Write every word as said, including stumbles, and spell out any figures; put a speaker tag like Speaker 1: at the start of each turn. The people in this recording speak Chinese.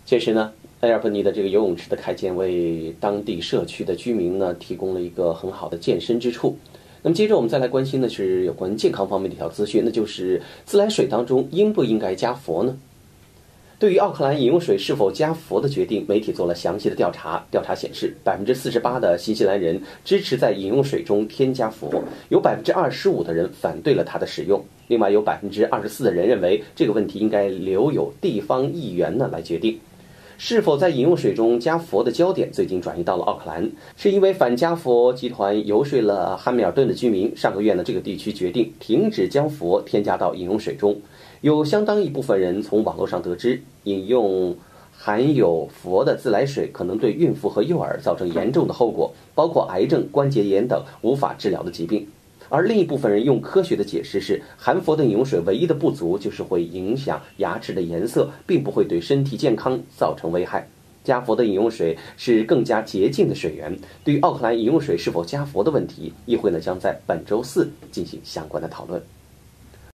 Speaker 1: 确实呢，埃尔伯尼的这个游泳池的开建为当地社区的居民呢提供了一个很好的健身之处。那么接着我们再来关心的是有关健康方面的一条资讯，那就是自来水当中应不应该加氟呢？对于奥克兰饮用水是否加氟的决定，媒体做了详细的调查。调查显示，百分之四十八的新西兰人支持在饮用水中添加氟，有百分之二十五的人反对了它的使用。另外有百分之二十四的人认为这个问题应该留有地方议员呢来决定。是否在饮用水中加氟的焦点最近转移到了奥克兰，是因为反加氟集团游说了汉密尔顿的居民。上个月呢，这个地区决定停止将氟添加到饮用水中。有相当一部分人从网络上得知，饮用含有氟的自来水可能对孕妇和幼儿造成严重的后果，包括癌症、关节炎等无法治疗的疾病。而另一部分人用科学的解释是，含氟的饮用水唯一的不足就是会影响牙齿的颜色，并不会对身体健康造成危害。加氟的饮用水是更加洁净的水源。对于奥克兰饮用水是否加氟的问题，议会呢将在本周四进行相关的讨论。